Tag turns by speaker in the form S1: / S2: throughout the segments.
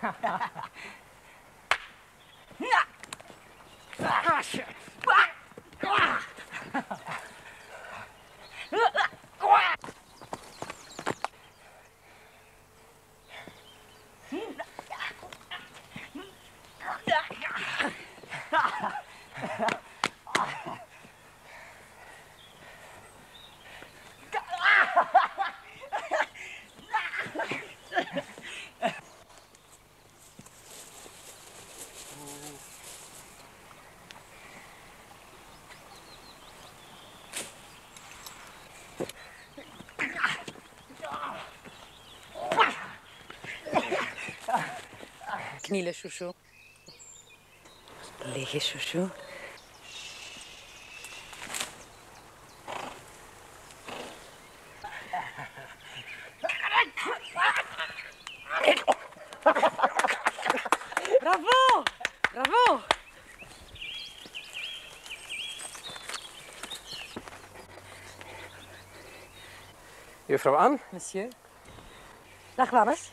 S1: Knielen, chouchou. Liggen, chouchou. Bravo! Bravo!
S2: Juffrouw Anne?
S1: Monsieur. Dag, Wannes.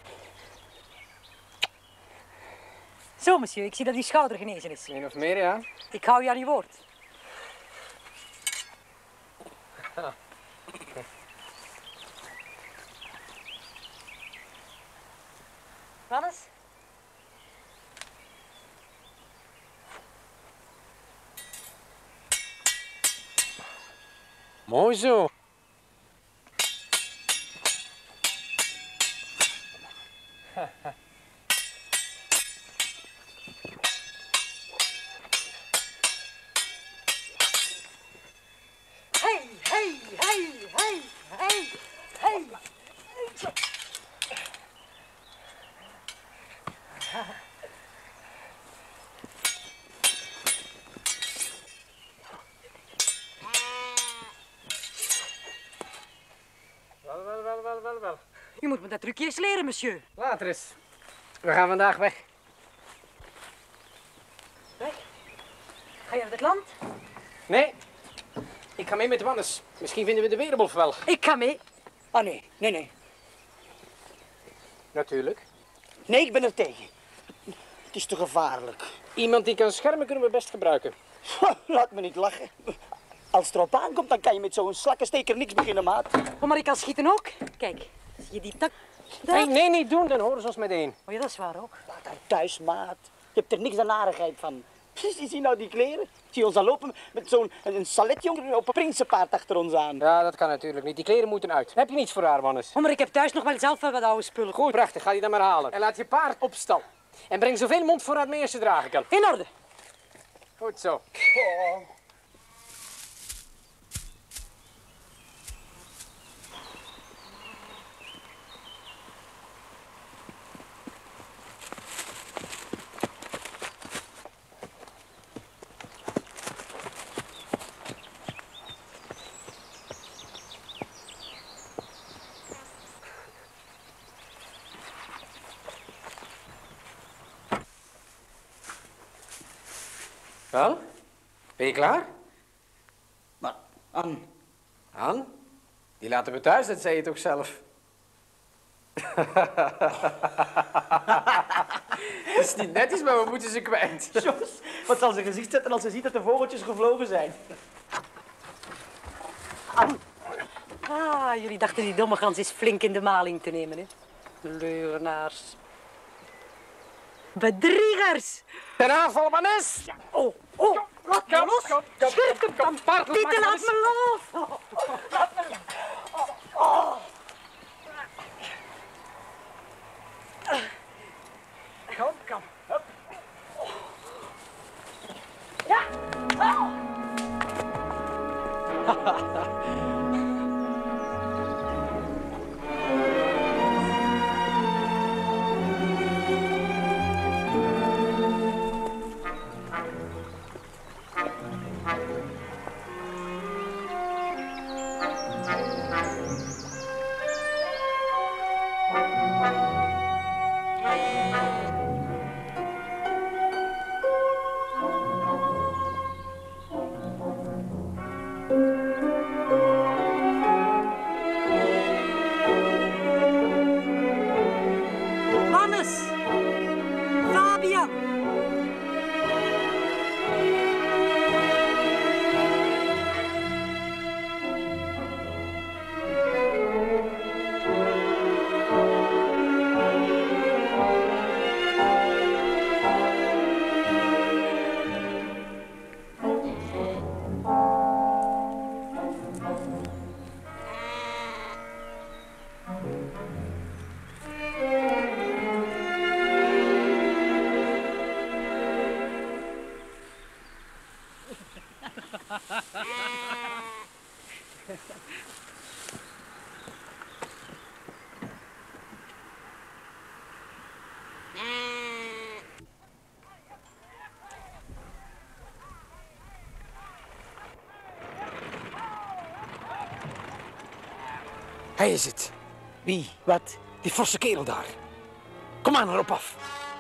S1: Zo, monsieur, ik zie dat uw schouder genezen is.
S2: Eén of meer, ja.
S1: Ik hou je aan uw woord. Wannes?
S2: Mooi zo.
S1: Hey, hey, hey, hey, hey, hey.
S2: Wel.
S1: U moet me dat trucje eens leren, monsieur.
S2: Later eens. We gaan vandaag weg.
S1: Weg? Ga je naar het land?
S2: Nee. Ik ga mee met Wannes. Misschien vinden we de weerwolf wel.
S1: Ik ga mee.
S3: Ah, nee.
S2: Natuurlijk.
S3: Nee, ik ben er tegen. Het is te gevaarlijk.
S2: Iemand die kan schermen kunnen we best gebruiken.
S3: Laat me niet lachen. Als het erop aankomt, dan kan je met zo'n slakkensteker niks beginnen, maat.
S1: Oh, maar ik kan schieten ook. Kijk, zie je die tak? Daar?
S2: Nee, niet doen. Dan horen ze ons meteen.
S1: Oh ja, dat is waar ook.
S3: Laat haar thuis, maat. Je hebt er niks aan narigheid van. Zie nou die kleren? Zie ons al lopen met zo'n saletjongen op een prinsenpaard achter ons aan.
S2: Ja, dat kan natuurlijk niet. Die kleren moeten uit. Heb je niets voor haar, Wannes?
S1: Oh, maar ik heb thuis nog wel zelf wel wat oude spullen.
S2: Goed, prachtig. Ga die dan maar halen. En laat je paard op stal. En breng zoveel mondvoorraad mee als je dragen kan.
S1: In orde.
S2: Goed zo.
S3: Oh.
S2: Wel? Ben je klaar?
S3: Maar, Anne...
S2: Han? Die laten we thuis, dat zei je toch zelf? Het is niet netjes, maar we moeten ze kwijt.
S3: Jos, wat zal ze gezicht zetten als ze ziet dat de vogeltjes gevlogen zijn? Anne.
S1: Ah, jullie dachten die domme gans is flink in de maling te nemen, hè? Leugenaars. Bedriegers!
S2: Ten aanval, Wannes! Ja.
S1: Oh, laat me los! Schurk hem dan!
S2: Paard,
S1: Pieter, laat me los! Laat me los!
S3: Kom.
S2: Hij is het.
S3: Wie? Wat?
S2: Die forse kerel daar. Kom aan, erop af.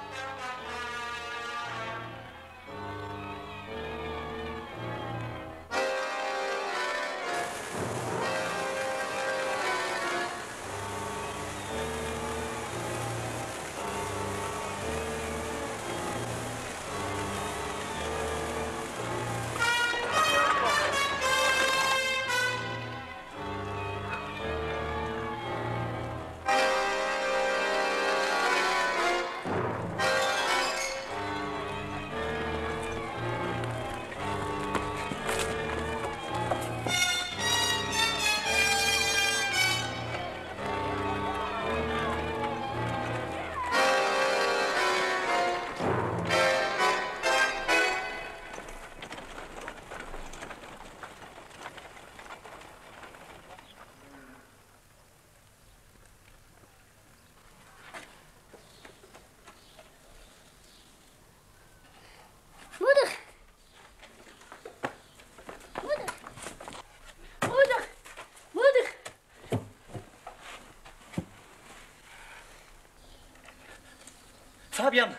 S4: Moeder! Moeder! Moeder! Moeder!
S3: Fabian.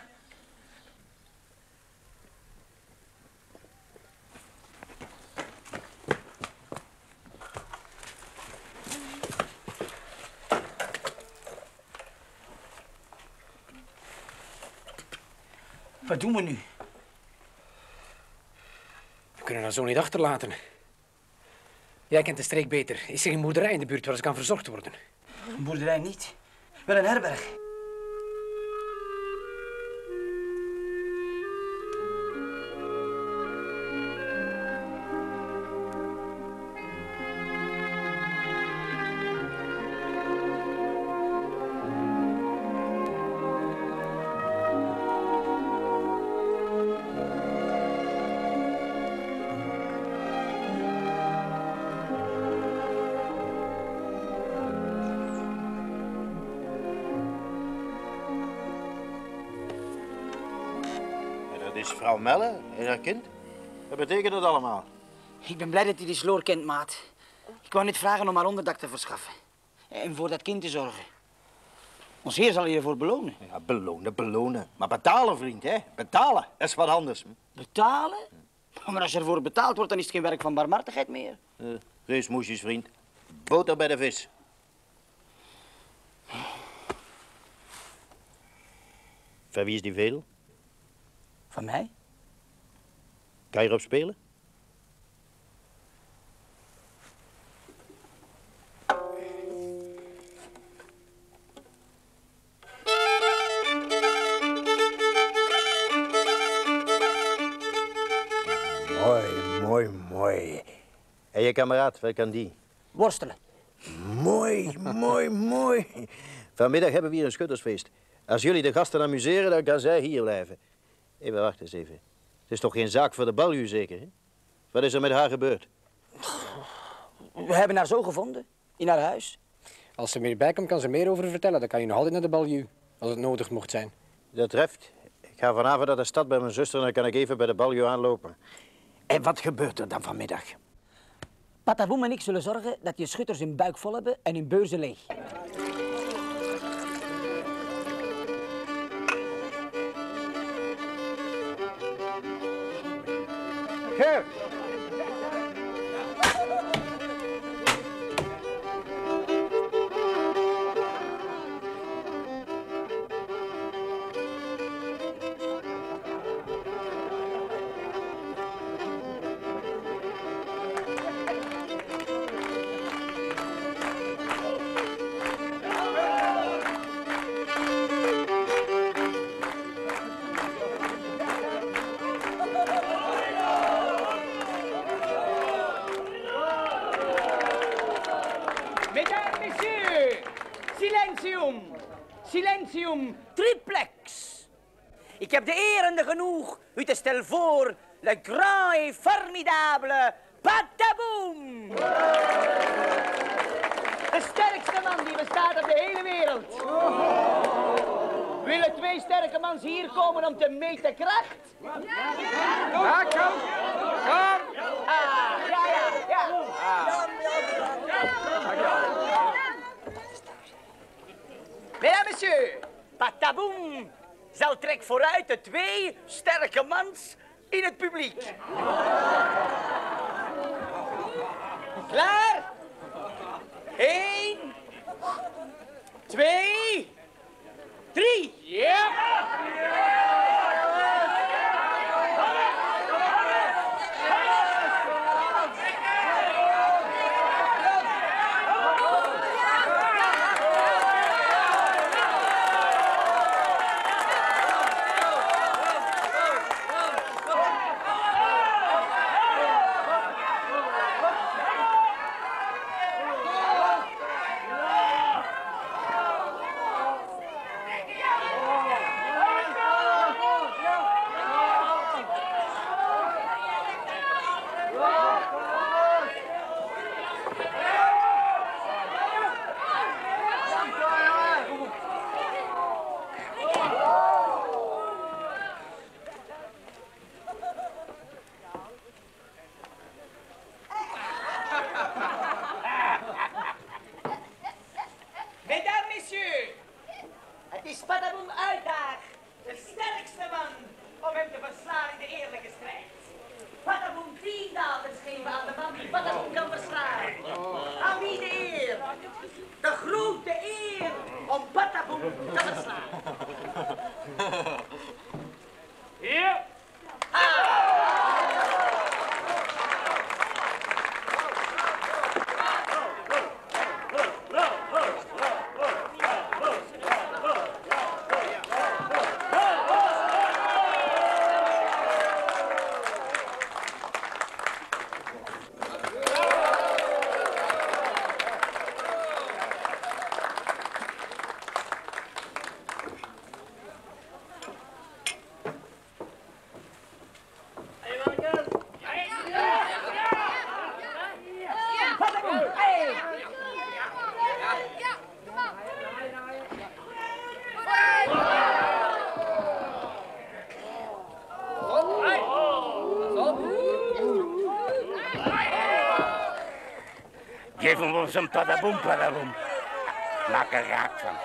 S3: Wat doen we nu?
S2: We kunnen haar zo niet achterlaten. Jij kent de streek beter. Is er geen boerderij in de buurt waar ze kan verzorgd worden?
S3: Een boerderij niet. Wel een herberg.
S5: Dat is vrouw Melle en haar kind. Wat betekent dat allemaal?
S3: Ik ben blij dat hij die sloor kent, maat. Ik wou net vragen om haar onderdak te verschaffen. En voor dat kind te zorgen. Ons heer zal je ervoor belonen.
S5: Ja, belonen. Maar betalen, vriend, hè? Betalen, dat is wat anders.
S3: Betalen? Maar als je ervoor betaald wordt, dan is het geen werk van barmhartigheid meer.
S5: Reusmoesjes, vriend. Boter bij de vis. Van wie is die vedel?
S3: Van mij?
S5: Kan je erop spelen? Mooi. En je kameraad, waar kan die?
S3: Worstelen.
S5: Mooi. Vanmiddag hebben we hier een schuttersfeest. Als jullie de gasten amuseren, dan kan zij hier blijven. Even, wacht eens even. Het is toch geen zaak voor de balju, zeker, hè? Wat is er met haar gebeurd?
S3: We hebben haar zo gevonden. In haar huis.
S2: Als ze meer bijkomt, kan ze meer over vertellen. Dan kan je nog altijd naar de balju, als het nodig mocht zijn.
S5: Dat treft. Ik ga vanavond naar de stad bij mijn zuster en dan kan ik even bij de balju aanlopen.
S3: En wat gebeurt er dan vanmiddag? Pataboem en ik zullen zorgen dat je schutters hun buik vol hebben en hun beurzen leeg.
S5: Gert!
S3: Mesdames, messieurs, silentium, triplex. Ik heb de eer en de genoeg u te stellen voor le grand et formidable Pataboom. De sterkste man die bestaat op de hele wereld. Willen 2 sterke mans hier komen om te meten kracht?
S2: Ja, kom. Kom.
S3: Mesdames, messieurs, Pataboom zal trek vooruit de 2 sterke mans in het publiek. Klaar? 1, 2, 3. Ja! Mesdames, messieurs, het is Pataboom uitdaagt de sterkste man om hem te verslaan in de eerlijke strijd. Pataboom 10 daalders geven aan de man die Pataboom kan verslaan. Aan wie de eer? De grote eer om Pataboom te verslaan. Hier.
S6: Geef hem ons een Pataboom, Pataboom. Maak er raak van.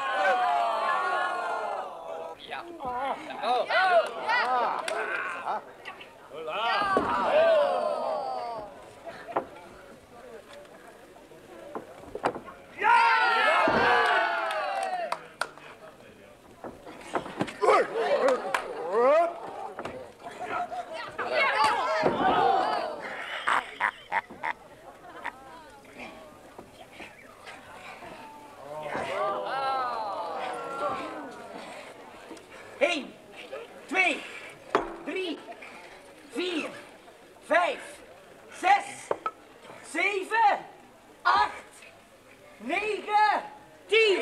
S3: Eén, 2, 3, 4, 5, 6, 7, 8, 9, 10.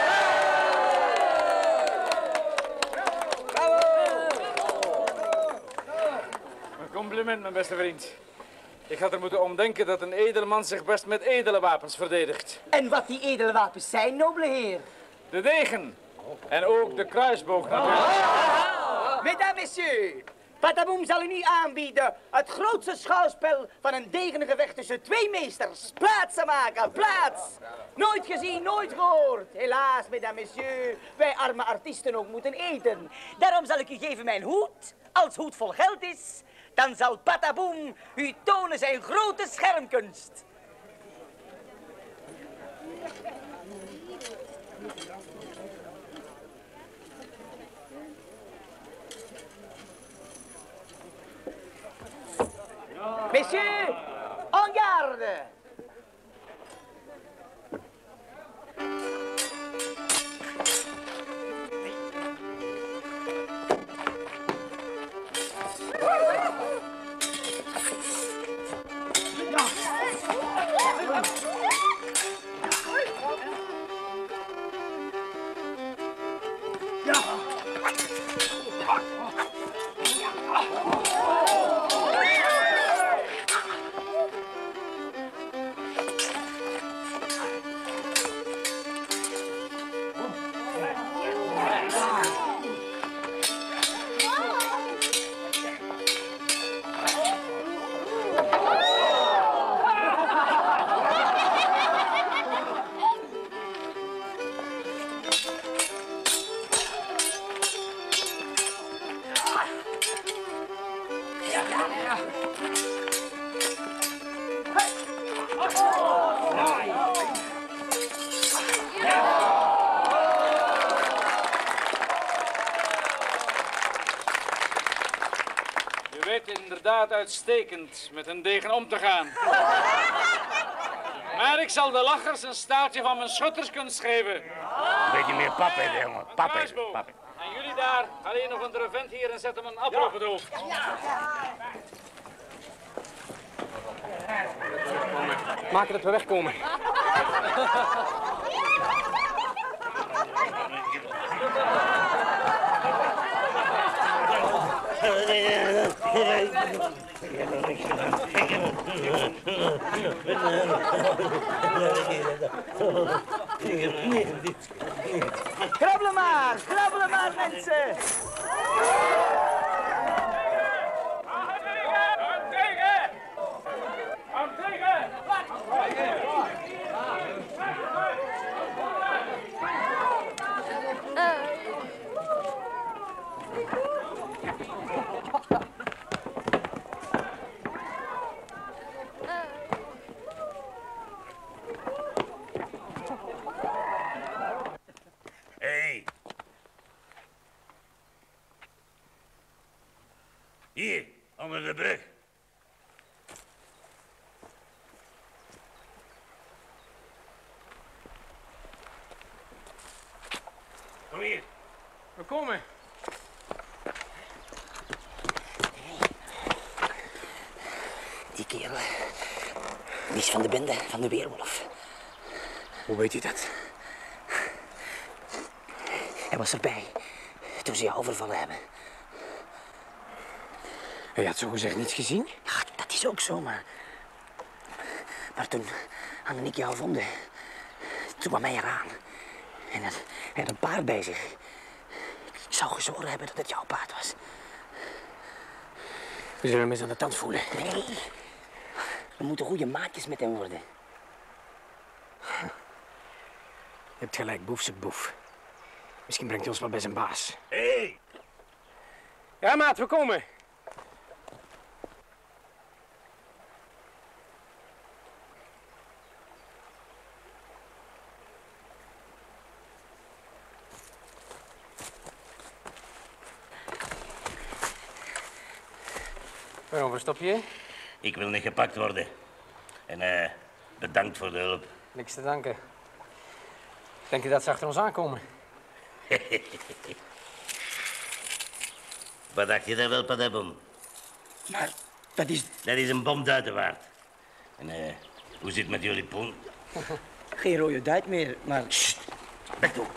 S7: Een compliment, mijn beste vriend. Ik had er moeten omdenken dat een edele man zich best met edele wapens verdedigt.
S3: En wat die edele wapens zijn, nobele heer?
S7: De degen. En ook de kruisboog natuurlijk.
S3: Mesdames, messieurs, Pataboom zal u nu aanbieden het grootste schouwspel van een degengevecht tussen 2 meesters. Plaatsen maken, plaats! Nooit gezien, nooit gehoord. Helaas, mesdames, messieurs, wij arme artiesten ook moeten eten. Daarom zal ik u geven mijn hoed. Als hoed vol geld is, dan zal Pataboom u tonen zijn grote schermkunst. Messieurs, en garde!
S7: staat uitstekend met een degen om te gaan. Maar ik zal de lachers een staartje van mijn schutterskunst geven.
S6: Een beetje meer pap hebben, jongen. Pap
S7: Kruisboog.
S6: hebben, pap hebben.
S7: En jullie daar, alleen nog een drevent hier en zet hem een appel op het hoofd.
S2: Maken dat we wegkomen.
S3: Krabbelen maar mensen.
S6: Hey. Hier, onder de brug. Kom hier.
S2: We komen.
S8: Die kerel, die is van de bende van de Weerwolf.
S2: Hoe weet u dat?
S8: Hij was erbij toen ze jou overvallen hebben.
S2: Hij had zogezegd niets gezien?
S8: Ja, dat is ook zo, maar toen Anne en ik jou vonden, toen kwam hij eraan. En hij had een paard bij zich. Ik zou gezworen hebben dat het jouw paard was.
S2: We zullen hem eens aan de tand voelen.
S8: Nee, we moeten goede maatjes met hem worden.
S2: Je hebt gelijk, boef zit boef. Misschien brengt hij ons wel bij zijn baas.
S6: Hey.
S2: Ja, maat, we komen. Waarom verstop je?
S6: Ik wil niet gepakt worden. En bedankt voor de hulp.
S2: Niks te danken. Denk je dat ze achter ons aankomen?
S6: Wat dacht je daar wel, Padabon?
S8: Maar dat is
S6: Dat is een bom waard. En hoe zit het met jullie poen?
S8: geen rode duit meer, maar...
S6: Weg toe.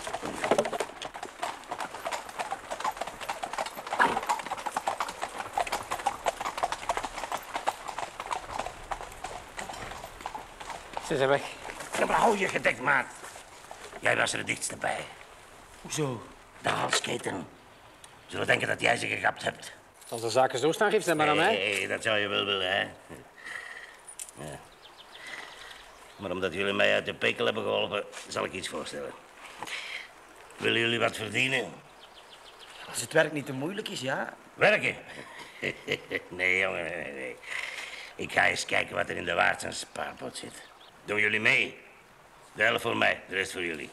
S2: Ze zijn weg.
S6: Ja, maar hou je gedekt, maat. Jij was er het dichtste bij.
S8: Hoezo?
S6: De halsketen. Zullen denken dat jij ze gegapt hebt.
S2: Als de zaken zo staan, geef ze maar aan mij.
S6: Nee, dat zou je wel willen, hè? Ja. Maar omdat jullie mij uit de pekel hebben geholpen, zal ik iets voorstellen. Willen jullie wat verdienen?
S8: Als het werk niet te moeilijk is, ja.
S6: Werken? Nee, jongen, nee. Ik ga eens kijken wat er in de Waardse spaarpot zit. Doen jullie mee? De helft voor mij, de rest voor jullie.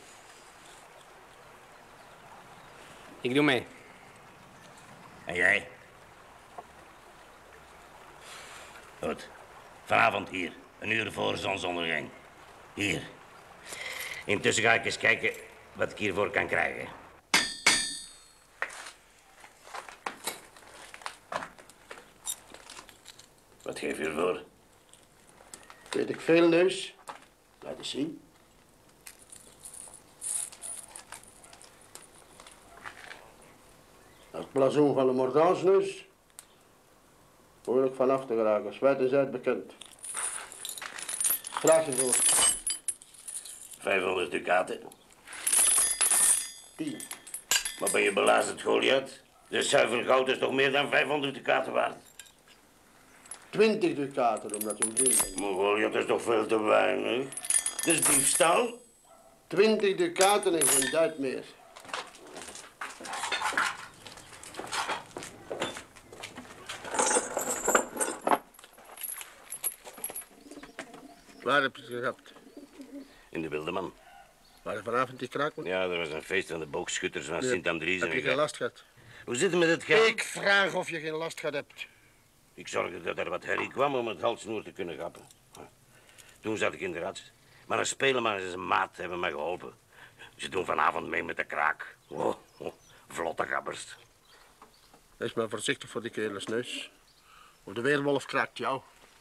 S2: Ik doe mee.
S6: En jij? Goed. Vanavond hier, 1 uur voor zonsondergang. Hier. Intussen ga ik eens kijken wat ik hiervoor kan krijgen. Wat geef je ervoor?
S9: Weet ik veel, neus. Laat eens zien. Het blazoen van de mordansneus. Moeilijk vanaf te geraken, wijd en zijd bekend. Graag je voor.
S6: 500 ducaten.
S9: 10.
S6: Maar ben je belazerd, Goliath? De zuiver goud is toch meer dan 500 ducaten waard?
S9: 20 ducaten, omdat je een vriend bent.
S6: Maar Goliath is toch veel te weinig? Dus diefstal?
S9: 20 ducaten en geen duit meer. Waar heb je het gehad?
S6: In de Wildeman.
S9: Waar vanavond die kraak moet?
S6: Ja, er was een feest van de boogschutters van Sint-Andries.
S9: Heb je geen last gehad?
S6: Hoe zit het met het geld?
S9: Ik vraag of je geen last gehad hebt.
S6: Ik zorgde dat er wat herrie kwam om het halssnoer te kunnen gappen. Toen zat ik in de rat. Maar een spelerman en zijn maat hebben mij geholpen. Ze doen vanavond mee met de kraak. Vlotte gabbers.
S9: Wees maar voorzichtig voor die kerelsneus. Of de weerwolf kraakt jou.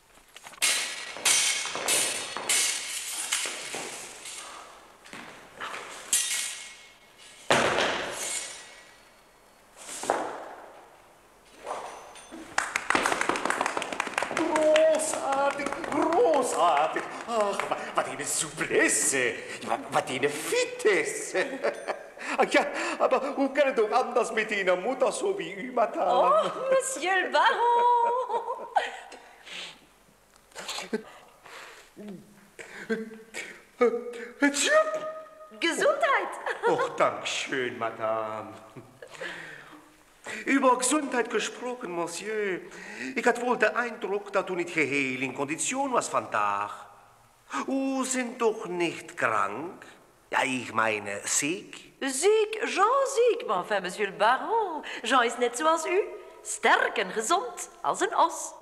S10: Großartig, großartig. Ach, wat een souplesse. Wat een fitesse. Ach ja, aber hoe kan het ook anders met een moeder zo wie u, madame?
S1: Oh, monsieur le baron. Gesundheit.
S10: Och, Dankeschön, madame. Über Gesundheit gesprochen, monsieur. Ik had wohl de Eindruck, dat u niet geheel in condition was vandaag. U sind toch niet krank? Ja, ik meine ziek.
S1: Ziek, Jean ziek. Maar enfin, monsieur le baron. Jean is net zoals u. Sterk en gezond, als een os.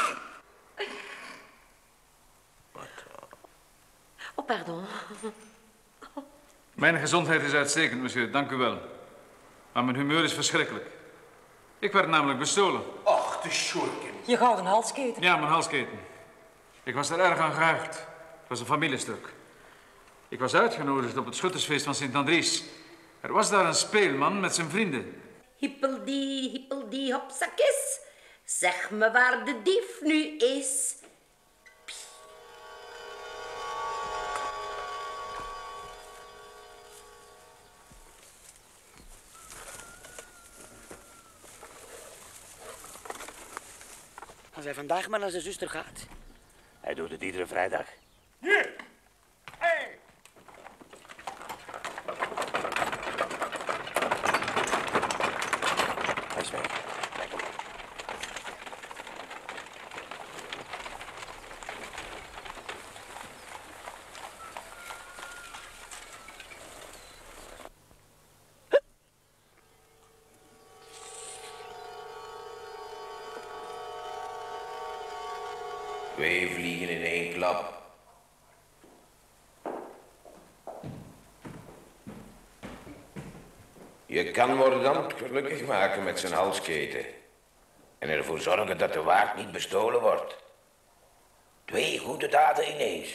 S1: Oh, pardon.
S7: Mijn gezondheid is uitstekend, monsieur. Dank u wel. Maar mijn humeur is verschrikkelijk. Ik werd namelijk bestolen.
S10: Och, de schurken.
S1: Je gouden halsketen.
S7: Ja, mijn halsketen. Ik was er erg aan geheugd. Het was een familiestuk. Ik was uitgenodigd op het schuttersfeest van Sint-Andries. Er was daar een speelman met zijn vrienden.
S11: Hippeldi, hopsakis. Zeg me waar de dief nu is.
S8: Als hij vandaag maar naar zijn zuster gaat.
S6: Hij doet het iedere vrijdag.
S10: Hier! Hey!
S6: Hij is weg.
S12: Twee vliegen in één klap. Je kan Mordant gelukkig maken met zijn halsketen. En ervoor zorgen dat de waard niet bestolen wordt. Twee goede daden ineens.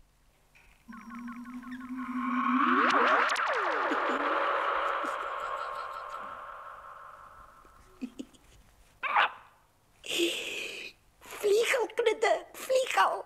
S11: Vliegel, knutte, vliegel.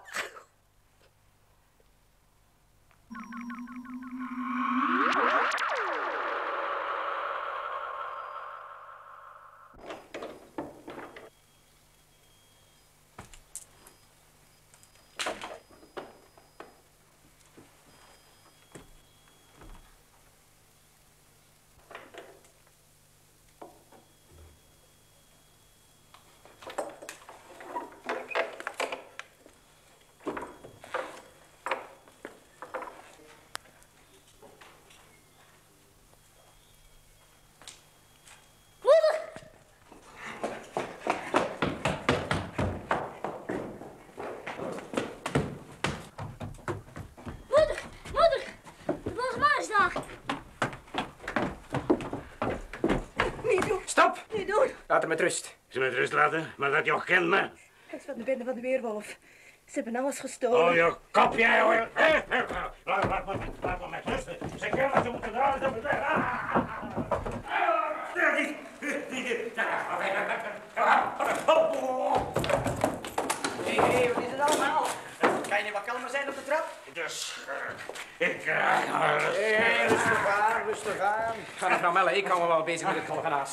S2: Stop!
S1: Niet doen.
S2: Laat hem met rust.
S6: Ze met rust laten, maar dat je ook kent me.
S1: Het is van de bende van de weerwolf. Ze hebben alles gestolen.
S6: Oh, je kop, jij hoor. Laat me met rust. Ze kennen ze moeten draaien.
S3: Hé, wat is het allemaal? Kan je niet wat kalmer zijn op de trap?
S6: De schurk.
S3: Hé, rustig aan, rustig aan.
S2: Ga mevrouw Melle, ik hou me wel bezig met het kolgenaas.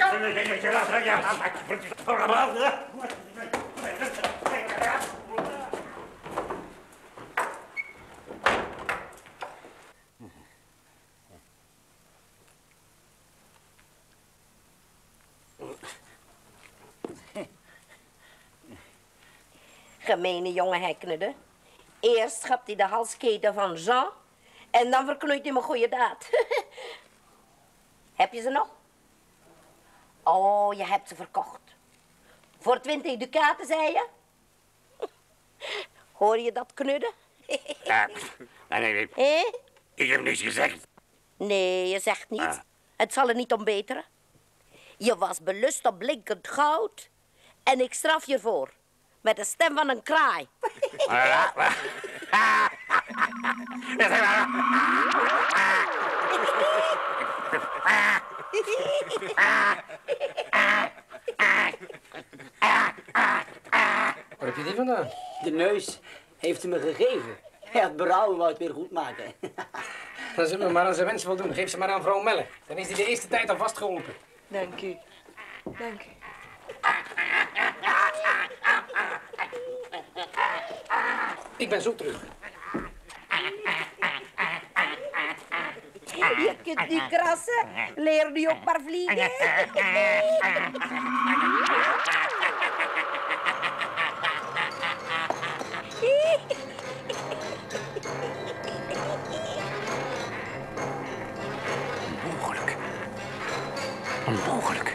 S11: Gemeene jonge heknede. Eerst schapt hij de halsketen van Jean en dan verknoeit hij mijn goede daad. Heb je ze nog? Oh, je hebt ze verkocht. Voor 20 ducaten, zei je? Hoor je dat knudden?
S6: Ja, nee. Ik heb niks gezegd.
S11: Nee, je zegt niet. Het zal er niet om beteren. Je was belust op blinkend goud. En ik straf je voor. Met de stem van een kraai.
S2: Waar heb je die vandaan?
S8: De neus heeft ze me gegeven. Het berouw wou het weer goed maken.
S2: Dan zullen we maar aan zijn wens voldoen. Geef ze maar aan vrouw Melle. Dan is hij de eerste tijd al vastgeholpen.
S1: Dank u. Dank u.
S2: Ik ben zo terug.
S11: Je kunt niet krassen. Leer nu ook maar vliegen.
S2: Onmogelijk. Onmogelijk.